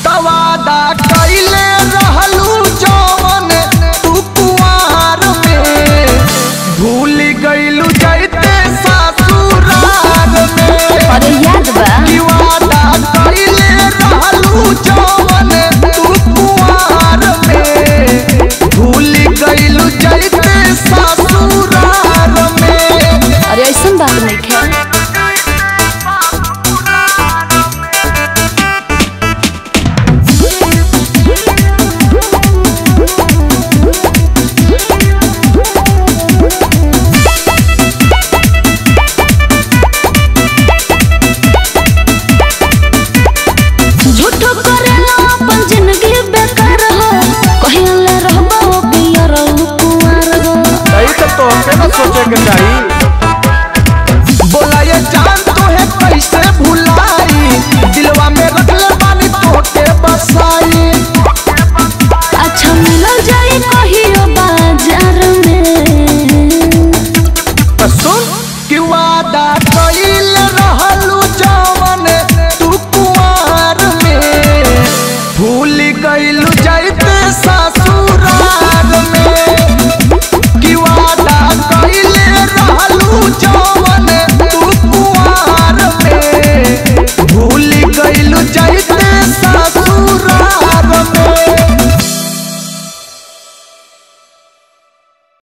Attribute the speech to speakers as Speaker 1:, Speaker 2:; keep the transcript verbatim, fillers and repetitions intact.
Speaker 1: तवादा कइले रहलू जवन तू कुआर में भूल गइलू जाइते ससुराल में।
Speaker 2: अरे याद बा
Speaker 1: वादा कइले रहलू जवन तू कुआर में भूल गइलू जाइते ससुराल में।
Speaker 2: अरे ऐसा बात नहीं है।
Speaker 1: सोचे के चाहिए बोला ये जान तो है कैसे भुलाई दिलवा में रख ले पानी तो के बसाई।
Speaker 2: अच्छा मिल जाए कहियो बाजार में
Speaker 1: तो सुन कि वादा कइल रहलू जवन तू कुआर में भूल गइलू